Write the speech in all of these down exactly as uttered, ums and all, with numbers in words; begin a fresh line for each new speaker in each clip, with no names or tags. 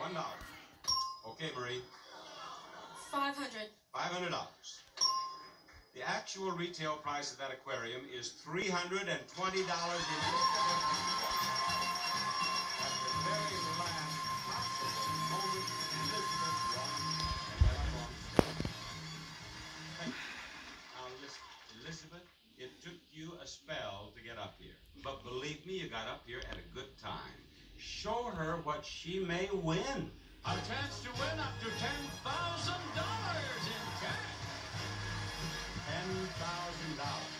One dollar. Okay, Marie.
Five hundred.
Five hundred dollars. The actual retail price of that aquarium is three hundred and twenty dollars in At the very last possible moment, Elizabeth won, and then I'm on stage. Thank you. Now, listen, Elizabeth, it took you a spell to get up here, but believe me, you got up here at a good time. Show her what she may win.
A chance to win up to ten thousand dollars in cash.
ten thousand dollars.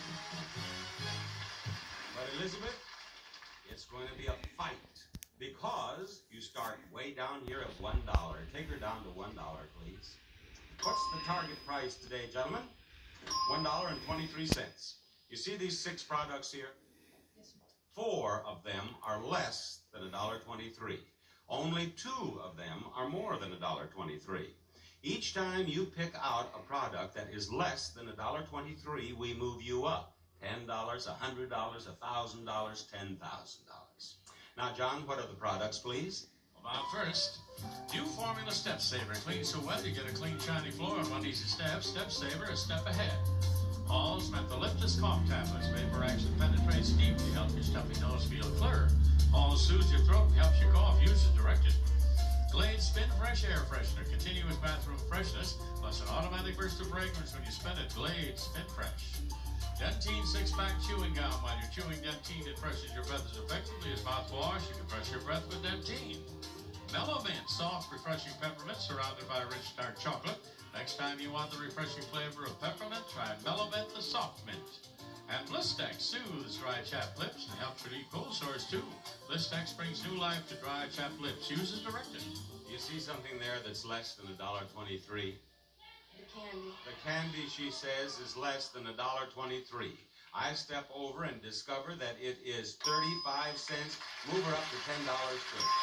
But Elizabeth, it's going to be a fight because you start way down here at one dollar. Take her down to one dollar, please. What's the target price today, gentlemen? one dollar and twenty-three cents. You see these six products here?
Yes, sir.
Four of them are less than one dollar and twenty-three cents. Only two of them are more than one dollar and twenty-three cents. Each time you pick out a product that is less than one dollar and twenty-three cents, we move you up. ten dollars, one hundred dollars, one thousand dollars, ten thousand dollars. Now, John, what are the products, please?
Well, now first, new formula Step Saver. Clean so well you get a clean, shiny floor in one easy step. Step Saver, a step ahead. Hall's Mentholyptus Cough Tablets. Vapor action penetrates deeply, help your stuffy nose feel clearer. Hall soothes your throat and helps you cough. Use as directed. Glade Spin Fresh Air Freshener. Continuous bathroom freshness, plus an automatic burst of fragrance when you spin it. Glade Spin Fresh. Dentine six-pack chewing gum. While you're chewing Dentine, it freshens your breath as effectively as mouthwash. You can brush your breath with Dentine. Mellow Mint. Soft, refreshing peppermint surrounded by rich dark chocolate. Next time you want the refreshing flavor of peppermint, try Mellow Mint, the soft mint. And Blistex soothes dry chapped lips and helps relieve cold sores too. Blistex brings new life to dry chapped lips. Use as directed.
You see something there that's less than one dollar and twenty-three cents?
The candy.
The candy, she says, is less than one dollar and twenty-three cents. I step over and discover that it is thirty-five cents. Move her up to ten dollars, please.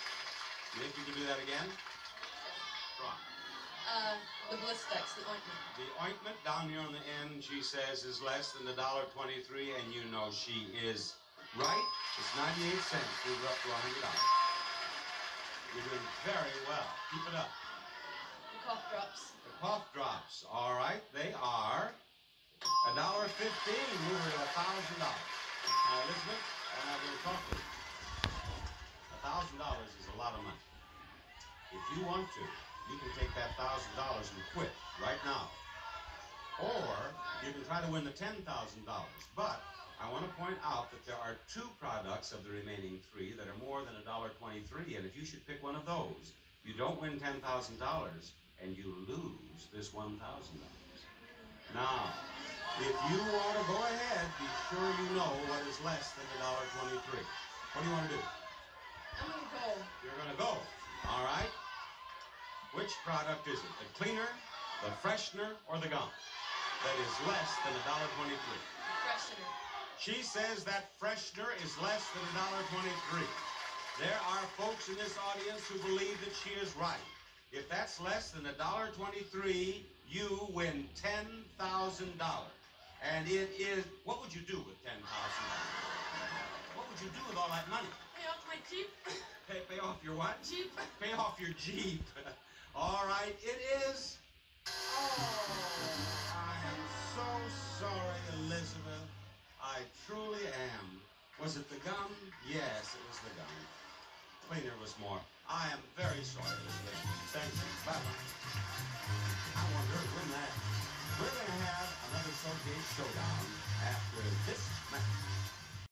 You think you can do that again? Try.
Uh, the Blistex, the ointment.
The ointment down here on the end, she says, is less than one dollar and twenty-three cents, and you know she is right. It's ninety-eight cents. Move her up to one hundred dollars. You're doing very well. Keep it up.
The cough drops.
The cough drops, all right, they are one dollar and fifteen cents. Move her to one thousand dollars. Now, Elizabeth, I'm not going to talk to you. one thousand dollars is a lot of money. If you want to, you can take that one thousand dollars and quit right now. Or you can try to win the ten thousand dollars. But I want to point out that there are two products of the remaining three that are more than one dollar and twenty-three cents. And if you should pick one of those, you don't win ten thousand dollars and you lose this one thousand dollars. Now, if you want to go ahead, be sure you know what is less than one dollar and twenty-three cents. What do you want to do?
I'm gonna go.
You're going to go. All right. Which product is it? The cleaner, the freshener, or the gum that is less than one dollar and twenty-three cents?
The freshener.
She says that freshener is less than one dollar and twenty-three cents. There are folks in this audience who believe that she is right. If that's less than one dollar and twenty-three cents, you win ten thousand dollars. And it is, what would you do with ten thousand dollars? What would you do with all that money?
Pay off my Jeep.
Pay, pay off your what?
Jeep.
Pay off your Jeep. All right, it is. Oh, I am so sorry, Elizabeth. I truly am. Was it the gum? Yes, it was the gum. Cleaner was more. I am very sorry, Elizabeth. Thank you. Bye-bye. I wonder when that. We're going to have another Showcase Showdown after this match.